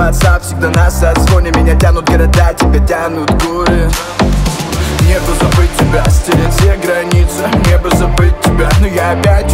WhatsApp всегда на созвоне. Меня тянут города, тебя тянут горы. Мне бы забыть тебя, стереть все границы. Мне бы забыть тебя, но я опять